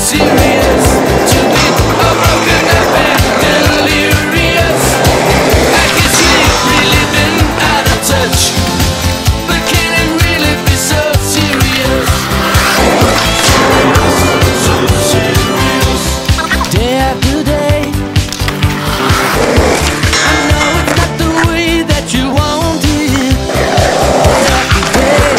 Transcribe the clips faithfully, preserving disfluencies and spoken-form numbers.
serious to be all broken up and delirious. I can sleep, really been out of touch, but can it really be so serious? So serious. Day after day, I know it's not the way that you want it. Day after day,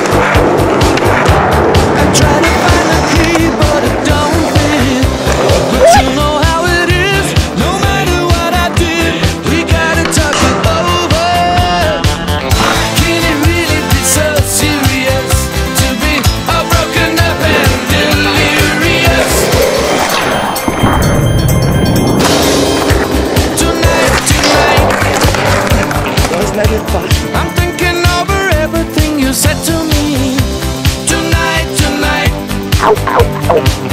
I try to find a key, but it don't fit. But you know how it is, no matter what I did, we gotta talk it over. Can it really be so serious to be all broken up and delirious? Tonight, tonight, I'm thinking over everything you said to me. Tonight, tonight,